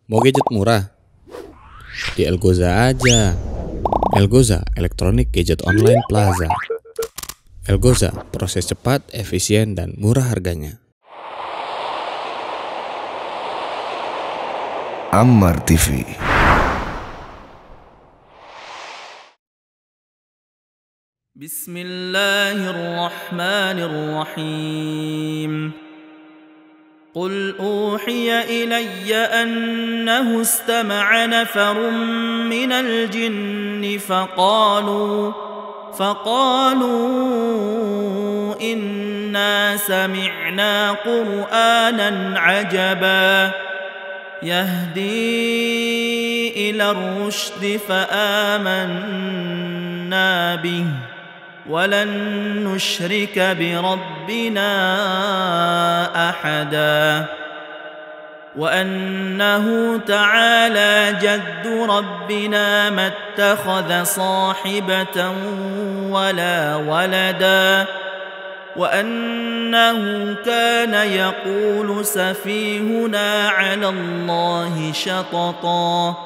Mau gadget murah? Di Elgoza aja. Elgoza, Electronic Gadget Online Plaza. Elgoza, proses cepat, efisien, dan murah harganya. Ammar TV. Bismillahirrahmanirrahim. قل أوحي إلي أنه استمع نفر من الجن فقالوا إنا سمعنا قرآنا عجبا يهدي إلى الرشد فآمنا به ولن نشرك بربنا أحدا وأنه تعالى جد ربنا ما اتخذ صاحبة ولا ولدا وأنه كان يقول سفيهنا على الله شططا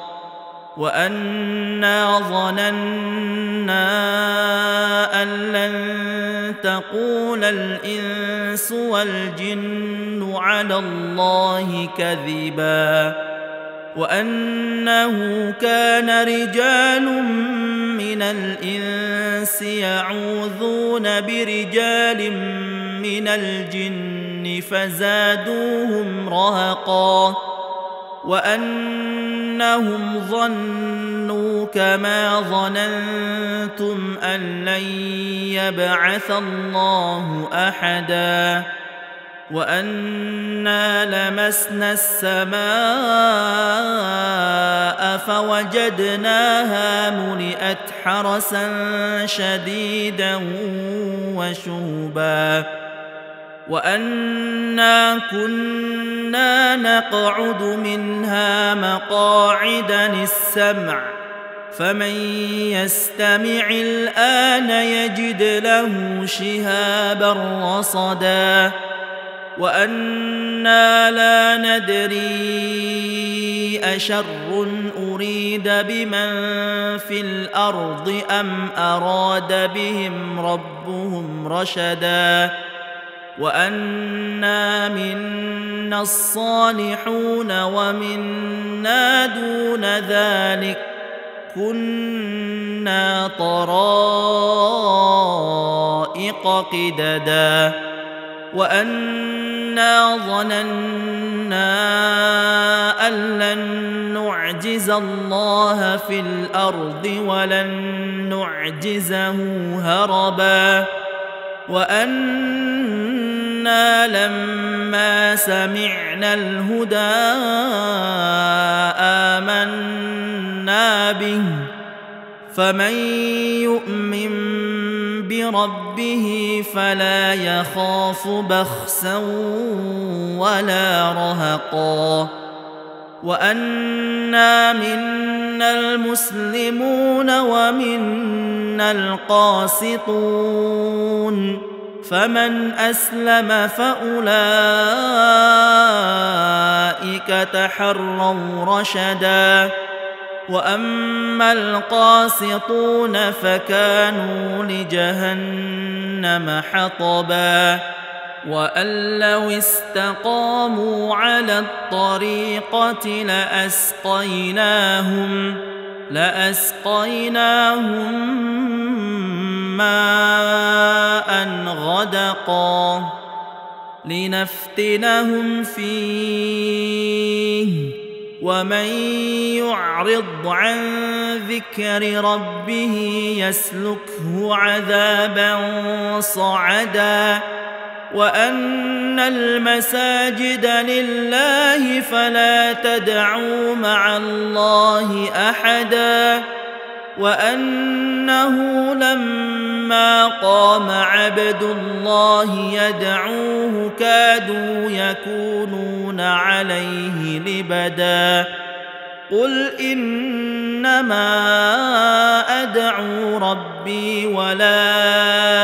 وأنا ظننا أن لن تقول الإنس والجن على الله كذبا وأنه كان رجال من الإنس يعوذون برجال من الجن فزادوهم رهقا وأنهم ظنوا كما ظننتم أن لن يبعث الله أحدا وأنا لمسنا السماء فوجدناها ملئت حرسا شديدا وشهبا وأنا كنا نقعد منها مقاعد للسمع فمن يستمع الآن يجد له شهابا رصدا وأنا لا ندري أشر أريد بمن في الأرض أم أراد بهم ربهم رشدا وأنا منا الصالحون ومنا دون ذلك كنا طرائق قددا وأنا ظننا أن لن نعجز الله في الأرض ولن نعجزه هربا وأنا لما سمعنا الهدى آمنا به فمن يؤمن بربه فلا يخاف بخسا ولا رهقا وأنا منا المسلمون ومنا القاسطون فمن أسلم فأولئك تحروا رشدا وأما القاسطون فكانوا لجهنم حطبا وأن لو استقاموا على الطريقة لأسقيناهم ماء غدقا لنفتنهم فيه ومن يعرض عن ذكر ربه يسلكه عذابا صعدا وأن المساجد لله فلا تدعوا مع الله أحدا وأنه لما قام عبد الله يدعوه كادوا يكونون عليه لبدا قل إنما أدعو ربي ولا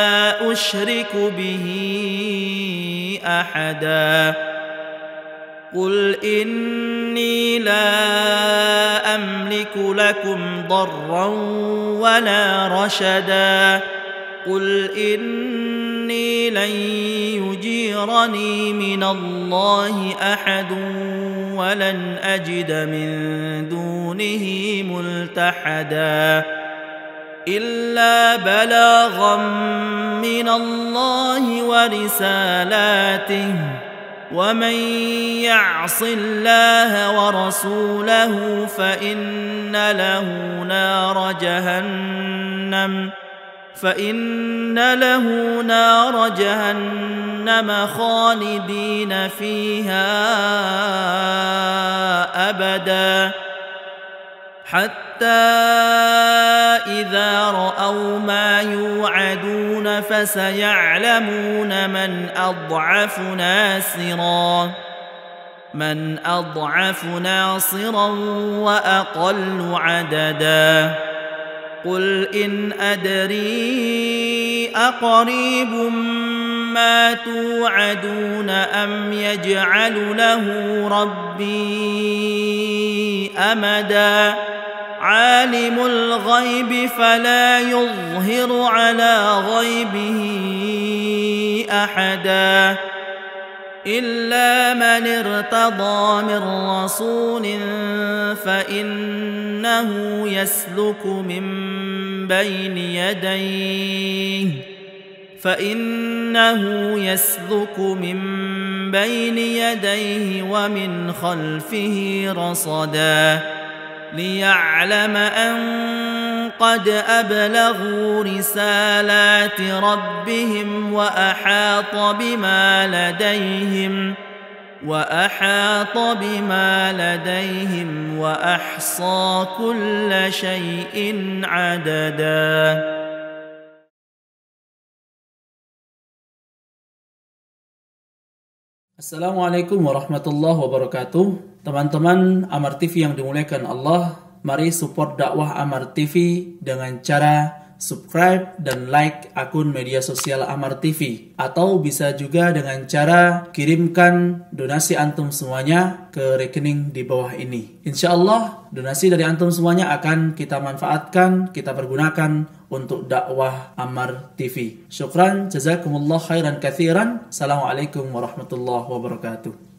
أشرك به أحدا قل إني لا أملك لكم ضرا ولا رشدا قل إني لن يجيرني من الله أحد ولن أجد من دونه ملتحدا إلا بلاغا من الله ورسالاته ومن يعص الله ورسوله فإن له نار جهنم خالدين فيها أبدا حتى إذا رأوا ما يوعدون فسيعلمون من أضعف ناصرا وأقل عددا قل إن أدري أقريب ما توعدون أم يجعل له ربي أمدا عالم الغيب فلا يظهر على غيبه أحدا إلا من ارتضى من رسول فإنه يسلك من بين يديه ومن خلفه رصدا ليعلم أن قد أبلغوا رسالات ربهم وأحاط بما لديهم وأحصى كل شيء عددا. Assalamualaikum warahmatullahi wabarakatuh. Teman-teman Amar TV yang dimuliakan Allah, mari support dakwah Amar TV dengan cara subscribe dan like akun media sosial Amar TV, atau bisa juga dengan cara kirimkan donasi antum semuanya ke rekening di bawah ini. Insyaallah donasi dari antum semuanya akan kita manfaatkan, kita pergunakan untuk dakwah Amar TV. Syukran, jazakumullah khairan katsiran. Assalamualaikum warahmatullahi wabarakatuh.